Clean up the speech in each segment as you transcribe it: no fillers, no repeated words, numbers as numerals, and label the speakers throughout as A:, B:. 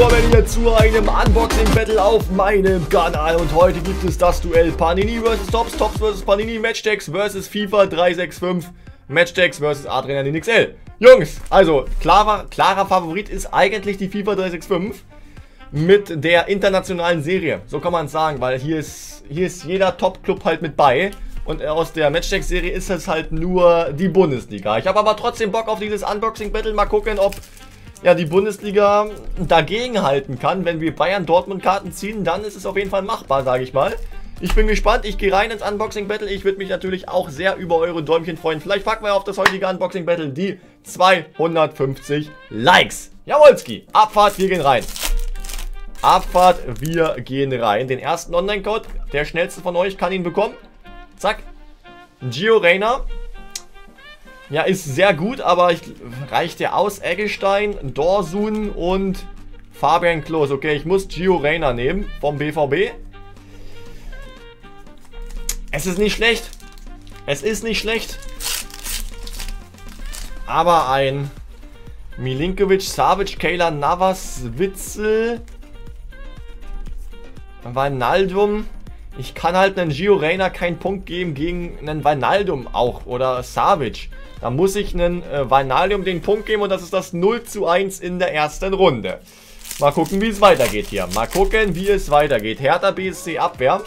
A: willkommen hier zu einem Unboxing-Battle auf meinem Kanal. Und heute gibt es das Duell Panini vs. Topps, Topps vs. Panini, Matchstacks vs. FIFA 365, Matchstacks vs. Adrenalin XL. Jungs, also klarer Favorit ist eigentlich die FIFA 365 mit der internationalen Serie. So kann man es sagen, weil hier ist jeder Top-Club halt mit bei. Und aus der Matchstacks-Serie ist es halt nur die Bundesliga. Ich habe aber trotzdem Bock auf dieses Unboxing-Battle. Mal gucken, ob ja die Bundesliga dagegen halten kann. Wenn wir Bayern-Dortmund-Karten ziehen, dann ist es auf jeden Fall machbar, sage ich mal. Ich bin gespannt. Ich gehe rein ins Unboxing-Battle. Ich würde mich natürlich auch sehr über eure Däumchen freuen. Vielleicht packen wir auf das heutige Unboxing-Battle die 250 Likes. Jawolski. Abfahrt, wir gehen rein. Abfahrt, wir gehen rein. Den ersten Online-Code, der schnellste von euch kann ihn bekommen. Zack. Gio Reyna. Ja, ist sehr gut, aber reicht ja aus. Eggestein, Dorsun und Fabian Klos. Okay, ich muss Gio Reyna nehmen vom BVB. Es ist nicht schlecht. Es ist nicht schlecht. Aber ein Milinkovic, Savic, Kayla Navas, Witzel, Wijnaldum. Ich kann halt einen Gio Reyna keinen Punkt geben gegen einen Wijnaldum auch oder Savic. Da muss ich einen Wijnaldum den Punkt geben und das ist das 0:1 in der ersten Runde. Mal gucken, wie es weitergeht hier. Mal gucken, wie es weitergeht. Hertha BSC Abwehr.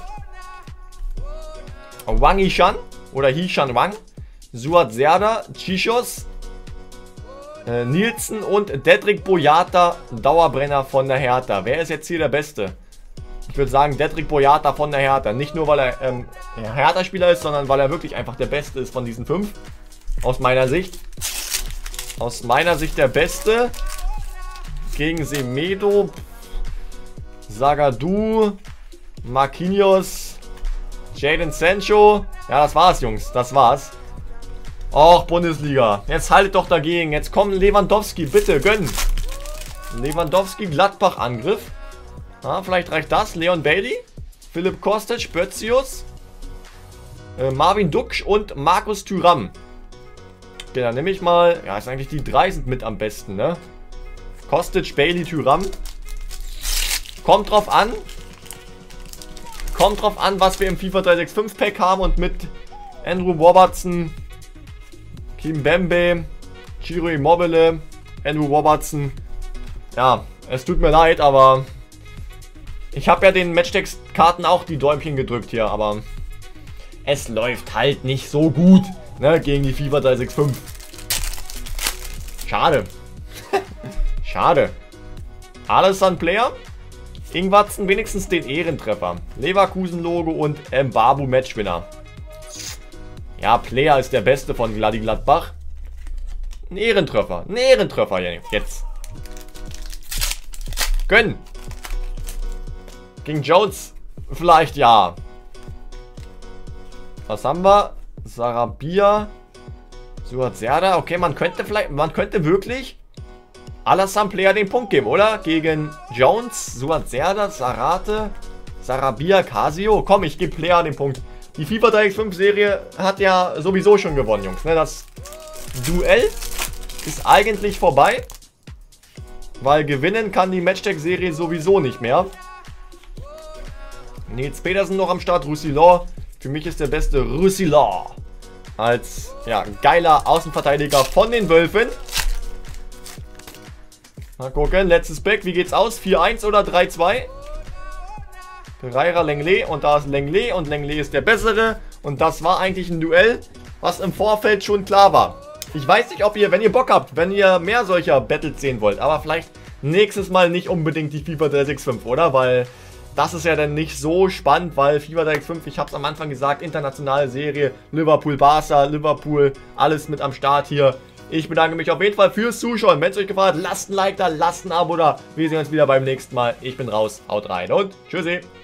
A: Wang Yishan oder Hishan Wang. Suat Serdar, Chichos, Nielsen und Dedrick Boyata, Dauerbrenner von der Hertha. Wer ist jetzt hier der Beste? Ich würde sagen, Dedrick Boyata von der Hertha. Nicht nur, weil er Hertha-Spieler ist, sondern weil er wirklich einfach der Beste ist von diesen 5. Aus meiner Sicht. Aus meiner Sicht der Beste. Gegen Semedo, Zagadou, Marquinhos, Jadon Sancho. Ja, das war's, Jungs. Das war's. Och, Bundesliga. Jetzt haltet doch dagegen. Jetzt kommt Lewandowski. Bitte, gönnen. Lewandowski, Gladbach-Angriff. Ja, vielleicht reicht das. Leon Bailey, Philipp Kostic, Bötzius, Marvin Duksch und Markus Thuram. Okay, dann nehme ich mal. Ja, ist eigentlich die 3 sind mit am besten, ne? Kostic, Bailey, Thuram. Kommt drauf an. Kommt drauf an, was wir im FIFA 365 Pack haben und mit Andrew Robertson, Kimpembe, Ciro Immobile, Andrew Robertson. Ja, es tut mir leid, aber ich habe ja den Matchstacks-Karten auch die Däumchen gedrückt hier, aber es läuft halt nicht so gut, ne, gegen die FIFA 365. Schade. Schade. Alessandro Player, Ingwatzen wenigstens den Ehrentreffer. Leverkusen-Logo und Mbabu Matchwinner. Ja, Player ist der Beste von Gladi Gladbach. Ein Ehrentreffer. Ein Ehrentreffer jetzt. Gönnen. Gegen Jones vielleicht ja. Was haben wir? Sarabia, Suat Serdar. Okay, man könnte wirklich Alassane Player den Punkt geben, oder? Gegen Jones, Suat Serdar, Sarate, Sarabia, Casio. Komm, ich gebe Player den Punkt. Die FIFA 365 Serie hat ja sowieso schon gewonnen, Jungs. Ne? Das Duell ist eigentlich vorbei. Weil gewinnen kann die Matchstacks-Serie sowieso nicht mehr. Nils Petersen noch am Start, Roussillon. Für mich ist der beste Roussillon. Als, ja, geiler Außenverteidiger von den Wölfen. Mal gucken, letztes Pack, wie geht's aus? 4-1 oder 3-2? Pereira, Lenglet und da ist Lenglet und Lenglet ist der Bessere. Und das war eigentlich ein Duell, was im Vorfeld schon klar war. Ich weiß nicht, ob ihr, wenn ihr Bock habt, wenn ihr mehr solcher Battles sehen wollt, aber vielleicht nächstes Mal nicht unbedingt die FIFA 365, oder? Weil das ist ja dann nicht so spannend, weil FIFA 365, ich habe es am Anfang gesagt, internationale Serie, Liverpool, Barca, Liverpool, alles mit am Start hier. Ich bedanke mich auf jeden Fall fürs Zuschauen. Wenn es euch gefallen hat, lasst ein Like da, lasst ein Abo da. Wir sehen uns wieder beim nächsten Mal. Ich bin raus, haut rein und tschüssi.